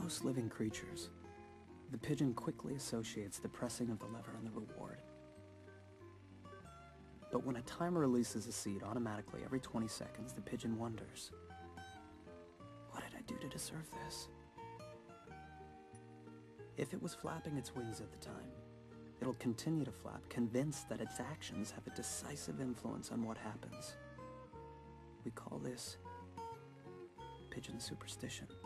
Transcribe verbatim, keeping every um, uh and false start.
most living creatures, the pigeon quickly associates the pressing of the lever and the reward. But when a timer releases a seed automatically every twenty seconds, the pigeon wonders, what did I do to deserve this? If it was flapping its wings at the time, it'll continue to flap, convinced that its actions have a decisive influence on what happens. We call this pigeon superstition.